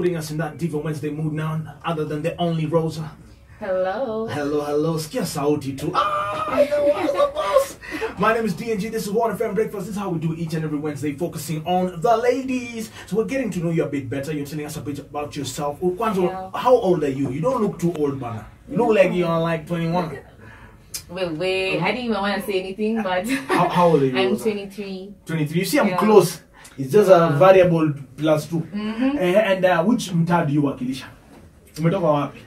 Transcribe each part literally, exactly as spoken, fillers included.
putting us in that Diva Wednesday mood now, other than the only Rosa. Hello. Hello, hello. Skia sauti too. Ah, I know what's the boss. My name is D N G. This is One F M Breakfast. This is how we do each and every Wednesday, focusing on the ladies. So we're getting to know you a bit better. You're telling us a bit about yourself. Kwanzo, Yeah. how old are you? You don't look too old, man. You look like you're like twenty-one. Wait, wait. I didn't even want to say anything, but How, how old are you? I'm Rosa? twenty-three. twenty-three. You see, I'm Yeah. close. It's just a variable plus two. Mm-hmm. Uh, and uh, which mtaa do you wakilisha? Umetoka wapi?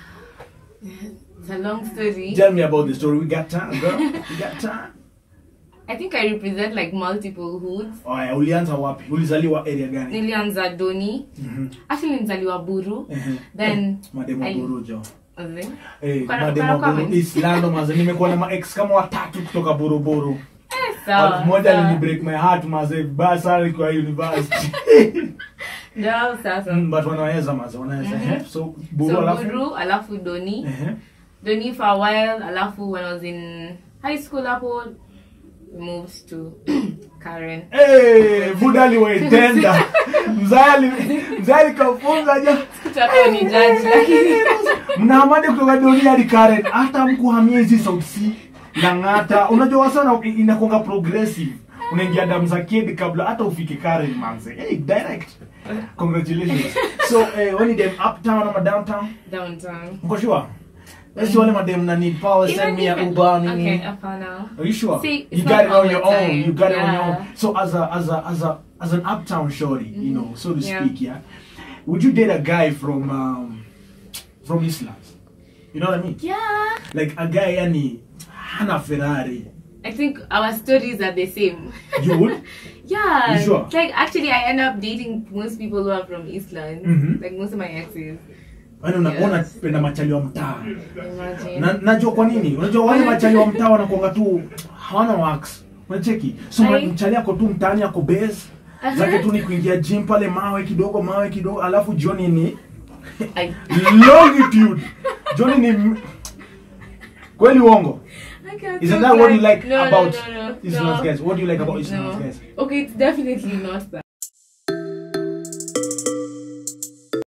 It's a long story. Tell me about the story. We got time, girl. We got time. I think I represent like multiple hoods. Oya, ulianza wapi? Ulizaliwa area gani? Nilianza Doni. Mhm. Actually nilizaliwa Buru. Mhm. Then Mademo I- Buru jo. Was it? Eh, Kuna- Mademo kuna Buru comment? Islando maze. Nimekuwa na ma ex kama watatu kutoka Buru Buru. Eh, sawa. Mmoja sawa. alini break my heart maze. Baya sana kwa university. Ndio sasa. Mm, but wanaweza maze, wanaweza. Mhm. Eh, So Buru So alafu. Buru, alafu Doni. Eh. Doni for a while, alafu when I was in high school hapo, we moved to Karen. Eh, Budali waitenda. Mzali, mzali kafunza jo. Kutaka ni judge lakini Mnahamadi kutoka Doni hadi Karen. Hata mkuhamia hizi South Sea. Langata. Unajua sana inakonga progressive. Unaingia damu za kid kabla hata ufike Karen manze. Hey, direct. Congratulations. So, eh, when you them uptown or downtown? downtown. Mko sure? Let's see one of them that need power, send me a Even- Uber. nini. Okay, up now. Are you sure? See, you it's got not it all on the your own. time. You got it on your Yeah. own. So as a as a as a as an uptown shorty, you know, so to Yeah. speak, yeah. Would you date a guy from um from Islam? You know what I mean? Yeah. Like a guy yani hana Ferrari. I think our stories are the same. You would? Yeah. You sure? Like actually I end up dating most people who are from Eastland. Mhm. Like most of my exes. Yaani unaona Yes. penda machali wa mtaa. Imagine. Na najua kwa nini? Unajua wale machali wa mtaa wanakuanga tu hawana wax. Unacheki? So Ai. mchali yako tu mtaani yako base. Aha. Zake tu ni kuingia gym pale mawe kidogo mawe kidogo alafu jioni ni I, longitude. Jioni ni kweli uongo. I can't Isn't so that what you glad- like no, about no, no, no, Islam's no. guys? What do you like about Islam's No. guys? Okay, it's definitely not that.